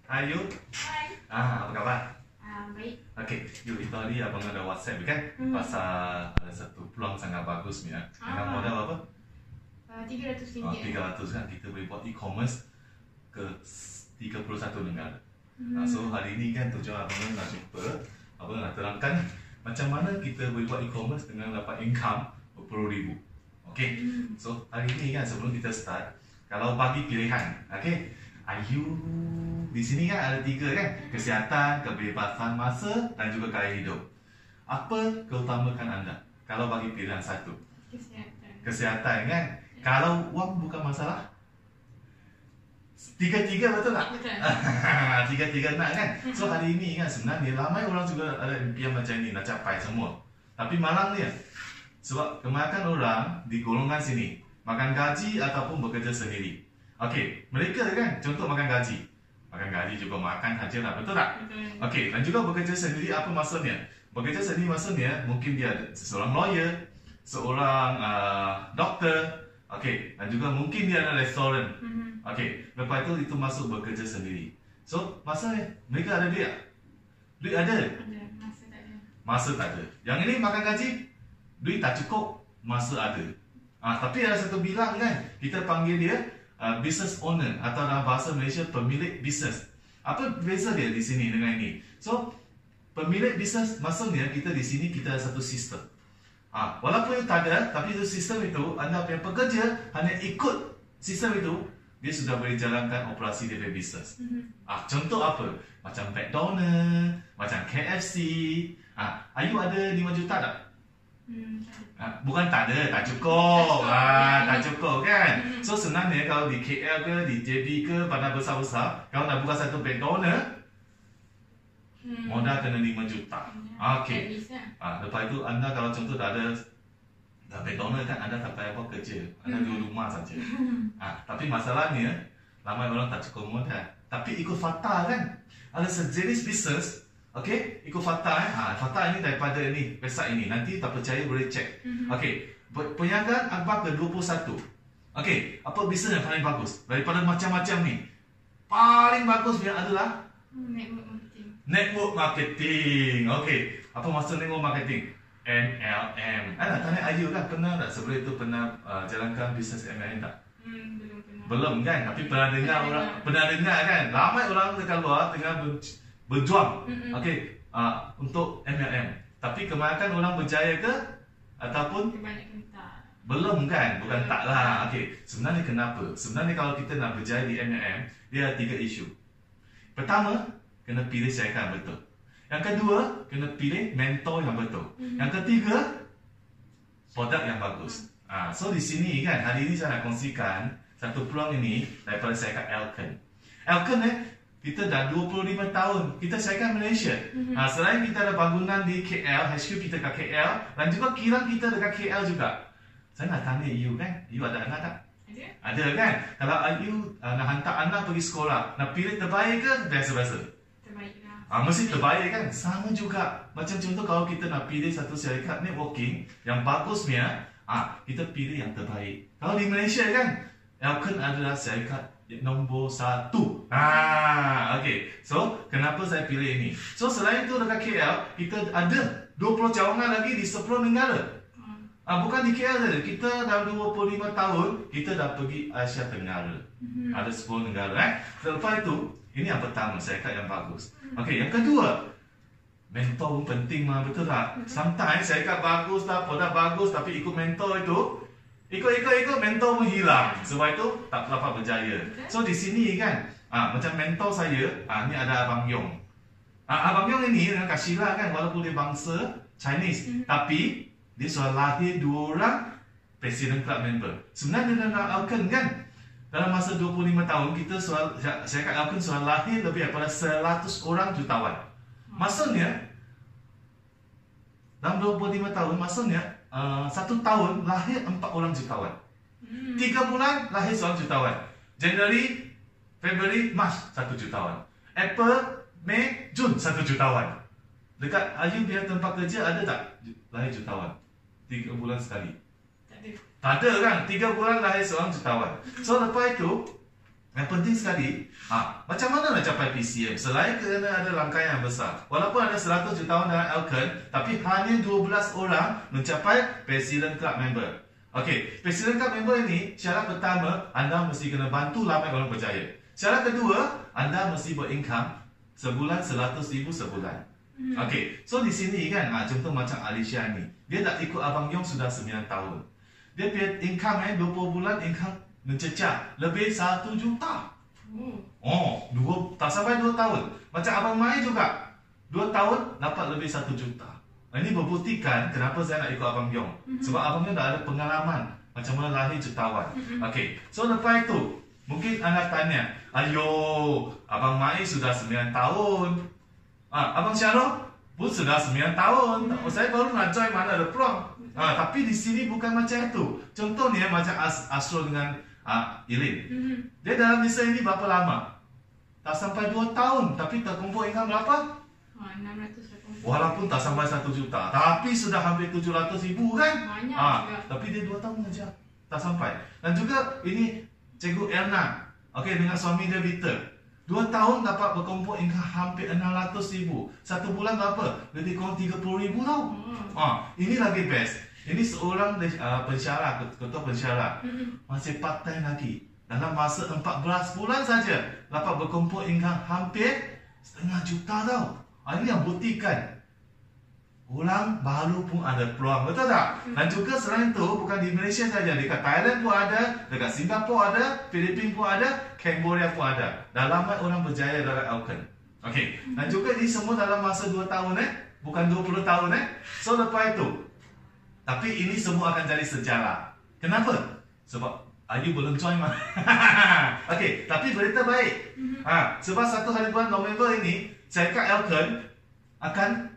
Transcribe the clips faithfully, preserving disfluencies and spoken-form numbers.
Hai Yu. Hai. Ah, apa khabar? Ah, baik. Okey, Yu, itu tadi abang ada WhatsApp kan? Hmm. Pasal ada satu peluang sangat bagus ni. Dengan Ah. modal apa? Uh, tiga ratus Oh, ringgit. tiga ratus kan kita boleh buat e-commerce ke tiga puluh satu negara. Hmm. Ah, so hari ni kan tujuan abang nak jumpa, abang nak terangkan macam mana kita boleh buat e-commerce dengan dapat income berpuluh ribu. Okey. Hmm. So hari ni kan sebelum kita start, kalau bagi pilihan, okey. Ayu di sini kan ada tiga kan, kesihatan, kebebasan masa dan juga gaya hidup. Apa keutamakan anda? Kalau bagi pilihan satu, Kesihatan. kesihatan kan. Kalau wang bukan masalah, tiga-tiga betul tak? Betul. Tiga-tiga nak kan. So hari ini kan sebenarnya ramai orang juga ada impian macam ni nak capai semua. Tapi malang dia. Sebab kebanyakan orang di golongan sini makan gaji ataupun bekerja sendiri. Okey, mereka kan contoh makan gaji. Makan gaji juga makan saja lah, betul tak? Betul. Okey, dan juga bekerja sendiri apa maksudnya? Bekerja sendiri maksudnya mungkin dia seorang lawyer, seorang uh, doktor, okey, dan juga mungkin dia ada restoran. Hmm. Okey, lepas itu itu masuk bekerja sendiri. So, masalahnya mereka ada duit tak? Duit ada, Ada. Masa tak ada. masa tak ada. Yang ini makan gaji, duit tak cukup, masa ada. Ah, tapi ada satu bilang kan, kita panggil dia uh, business owner atau dalam bahasa Malaysia pemilik bisnes. Apa beza dia di sini dengan ini? So, pemilik bisnes maksudnya kita di sini kita ada satu sistem. Ah, walaupun itu tak ada, tapi itu sistem itu anda punya pekerja hanya ikut sistem itu, dia sudah boleh jalankan operasi dia punya bisnes. Hmm. Ah, contoh apa? Macam McDonald, macam K F C. Ah, Ayu ada lima juta tak? Hmm. tak ada. Ah, bukan tak ada, tak cukup. Tak cukup. Ah, tak cukup kan? Hmm. So sebenarnya kalau di K L ke, di J B ke, bandar besar-besar, kalau nak buka satu McDonald, Hmm. modal kena lima juta. At Okey. least lah. Ah, lepas itu anda kalau contoh dah ada dah McDonald kan, anda tak payah buat kerja, anda Hmm. di rumah saja. Ah, tapi masalahnya ramai orang tak cukup modal. Tapi ikut fakta kan, ada sejenis bisnes, okey, ikut fakta eh. Ah, fakta ini daripada ini website ini. Nanti tak percaya boleh cek. Hmm. Okey, pe- perniagaan akhbar ke dua puluh satu. Okey, apa bisnes yang paling bagus daripada macam-macam ni? Paling bagus dia adalah Hmm. Network marketing. network marketing. Okey, apa maksud network marketing? N L M. Ana tanya Ayu kan, pernah tak sebelum itu pernah uh, jalankan bisnes M L M tak? Hmm. Belum pernah. Belum kan, tapi pernah dengar Pernah orang, dengar. pernah dengar kan. Ramai orang dekat luar tengah ber, berjuang. Mm-mm. Okey, uh, untuk M L M. Tapi kebanyakan orang berjaya ke ataupun Kebanyakan tak. belum kan? Bukan tak lah. Okey, sebenarnya kenapa? Sebenarnya kalau kita nak berjaya di M L M, dia ada tiga isu. Pertama, kena pilih syarikat yang betul. Yang kedua, kena pilih mentor yang betul. Mhm. Yang ketiga, produk yang bagus. Ah, so di sini kan, hari ini saya nak kongsikan satu peluang ini daripada syarikat Elken. Elken eh, kita dah dua puluh lima tahun, kita syarikat Malaysia. Mhm. Ah, selain kita ada bangunan di K L, H Q kita kat K L, dan juga kilang kita dekat K L juga. Saya nak tanya you kan, you ada anak tak? Ada? Ada kan? Kalau you uh, nak hantar anak pergi sekolah, nak pilih terbaik ke biasa-biasa? Terbaik lah. Ah, mesti terbaik kan? Sama juga. Macam contoh kalau kita nak pilih satu syarikat networking yang bagusnya, ah, kita pilih yang terbaik. Kalau di Malaysia kan, Elken adalah syarikat nombor satu. Ah, okey. So, kenapa saya pilih ini? So, selain itu dekat K L, kita ada dua puluh cawangan lagi di sepuluh negara. Hmm. Ah, bukan di K L saja. Kita dah dua puluh lima tahun, kita dah pergi Asia Tenggara. Hmm. Ada sepuluh negara eh. Lepas itu, ini yang pertama, syarikat yang bagus. Okey, yang kedua, mentor pun penting mah, betul tak? Sometimes syarikat bagus tak, produk bagus tapi ikut mentor itu, ikut-ikut-ikut mentor pun hilang. Sebab itu tak dapat berjaya. So di sini kan, ah, macam mentor saya, ah, ni ada Abang Yong. Ah, Abang Yong ini dengan Kak Sheila kan, walaupun dia bangsa Chinese, Mhm. tapi dia sudah lahir dua orang President Club member. Sebenarnya dalam Elken kan, dalam masa dua puluh lima tahun, kita sudah, syarikat Elken sudah lahir lebih daripada seratus orang jutawan. Maksudnya, dalam dua puluh lima tahun, maksudnya, uh, satu tahun lahir empat orang jutawan. Hmm. Tiga bulan lahir seorang jutawan. Januari, Februari, Mac, satu jutawan. April, Mei, Jun, satu jutawan. Dekat Ayu punya tempat kerja ada tak lahir jutawan? Tiga bulan sekali. Tak ada. Tak ada kan? Tiga bulan lahir seorang jutawan. So lepas itu, Yang penting sekali, ha, macam mana nak capai P C M? Selain kerana ada rangkaian yang besar. Walaupun ada seratus jutawan dalam Elkon, tapi hanya dua belas orang mencapai President Club member. Okey, President Club member ini, syarat pertama, anda mesti kena bantu ramai orang berjaya. Syarat kedua, anda mesti berincome sebulan seratus ribu sebulan. Hmm. Okey, so di sini kan, ha, contoh macam Alicia ni, dia dah ikut Abang Yong sudah sembilan tahun. Dia punya income eh, dua puluh bulan income mencecah lebih satu juta. Oh. Oh, dua, tak sampai dua tahun. Macam Abang Mai juga, dua tahun dapat lebih satu juta. Ini berbuktikan kenapa saya nak ikut Abang Yong. Mm-hmm. Sebab Abang Yong dah ada pengalaman macam mana lahir jutawan. Mm-hmm. Okey, so lepas itu, mungkin anda tanya, ayo, Abang Mai sudah sembilan tahun. Ah, Abang Syarul pun sudah sembilan tahun. Mm-hmm. Saya baru nak join, mana ada peluang. Ah, tapi di sini bukan macam itu. Contohnya macam As Asrul dengan Ah, Ilin. Mm-hmm. Dia dalam bisnes ini berapa lama? Tak sampai dua tahun, tapi terkumpul income berapa? Oh, enam ratus lapan puluh. Walaupun tak sampai satu juta, tapi sudah hampir tujuh ratus ribu kan? Banyak ah, juga. Tapi dia dua tahun saja, tak sampai. Dan juga ini Cikgu Erna, okey, dengan suami dia Victor. Dua tahun dapat berkumpul income hampir enam ratus ribu. Satu bulan berapa? Lebih kurang tiga puluh ribu tau. Oh. Ah, ini lagi best. Ini seorang uh, pensyarah, ketua pensyarah, mm-hmm. masih part time lagi. Dalam masa empat belas bulan saja dapat berkumpul income hampir setengah juta tau. Ah, ini yang buktikan orang baru pun ada peluang, betul tak? Mm-hmm. Dan juga selain itu, bukan di Malaysia saja, dekat Thailand pun ada, dekat Singapura ada, Filipina pun ada, Cambodia pun ada. Dah lama orang berjaya dalam Elkon. Okey. Mm-hmm. Dan juga ini semua dalam masa dua tahun eh, bukan dua puluh tahun eh. So lepas itu, tapi ini semua akan jadi sejarah. Kenapa? Sebab Ayu belum join mah. Okey, tapi berita baik. Mm-hmm. Ha, sebab satu hari bulan November ini, syarikat Elkon akan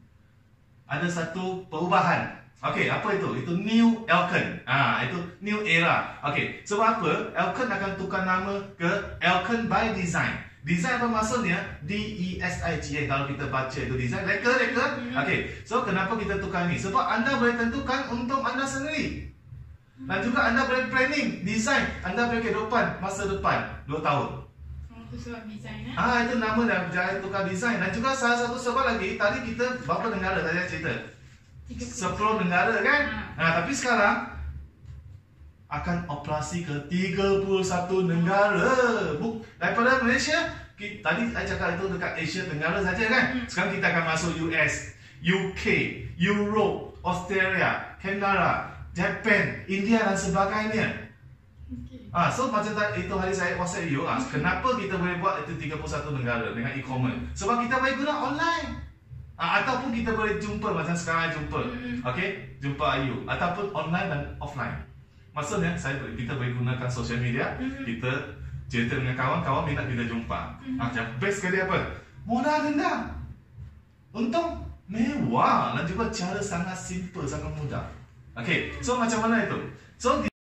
ada satu perubahan. Okey, apa itu? Itu New Elkon. Ah, ha, itu New Era. Okey, sebab apa? Elkon akan tukar nama ke Elkon by Design. Design apa maksudnya? D E S I G N. Kalau kita baca itu design, reka, reka. Mm-hmm. Okey, so kenapa kita tukar ni? Sebab anda boleh tentukan untuk anda sendiri. Dan juga anda boleh planning, design anda boleh kehidupan masa depan dua tahun. Oh, itu sebab design eh? Ah, itu nama dah jangan tukar design. Dan juga salah satu sebab lagi, tadi kita berapa negara tadi cerita? sepuluh negara kan? Ha. Nah, tapi sekarang akan operasi ke tiga puluh satu negara. Buk, daripada Malaysia, kita, tadi saya cakap itu dekat Asia Tenggara saja kan? Hmm. Sekarang kita akan masuk U S, U K, Europe, Australia, Canada, Japan, India dan sebagainya. Okay. Ah, so macam itu hari saya WhatsApp you, ah, kenapa kita boleh buat itu tiga puluh satu negara dengan e-commerce? Sebab kita boleh guna online. Ah, ataupun kita boleh jumpa macam sekarang jumpa. Hmm. Okey, jumpa Ayu ataupun online dan offline. Maksudnya saya kita boleh gunakan sosial media, mm-hmm. kita cerita dengan kawan-kawan minat kita jumpa. Mm-hmm. Ah, yang best sekali apa? Modal rendah. Untung mewah dan juga cara sangat simple, sangat mudah. Okey, so macam mana itu? So di